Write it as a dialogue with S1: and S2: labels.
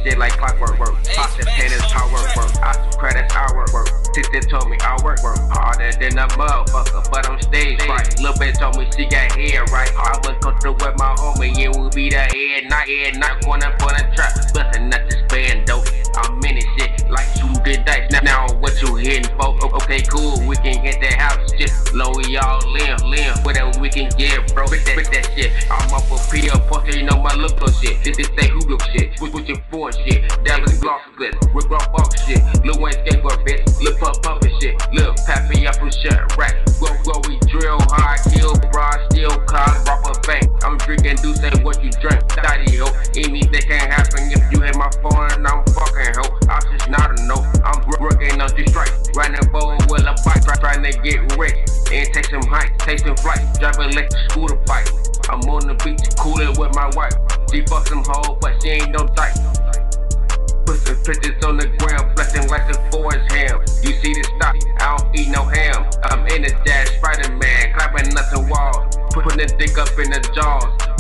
S1: shit like clockwork. Pop the pen is hard work. I some credits, I work. Sister told me I work. Harder than a motherfucker, but I'm stage right. Lil' bitch told me she got hair right. I was comfortable with my homie, yeah, we be there every night, corner for the trap. Bustin' not this band though. I'm in this shit like shooting dice. Now what you hitting for? Okay, cool, we can hit that house just low we all live. Whatever we can get, bro. With that shit. I'm up for PL poster, you know my look on shit. This say who look shit. Switch your foreign shit. Dallas Gloss split. Rick Rock Box shit. Lil Wayne skateboard bitch. Lil Pup and shit. Lil Pappy up and shit. Right. Go, we drill hard, kill, broad, steal, cars, rob a bank. I'm drinking, do say what you drink. Daddy ho. Anything can happen if you hit my phone and I'm fucking ho. I just not a no. I'm working on two strikes. Riding bowl with a bike. Trying to get rich. And take some hikes, take some flights. Drive an electric scooter bike. I'm on the beach, coolin' with my wife. She fuck some hoes, but she ain't no type. Put some pictures on the ground, flexing like the forest ham. You see the stock, I don't eat no ham. I'm in the dash, Spider-Man, clapping nothing walls. Putting the dick up in the jaws.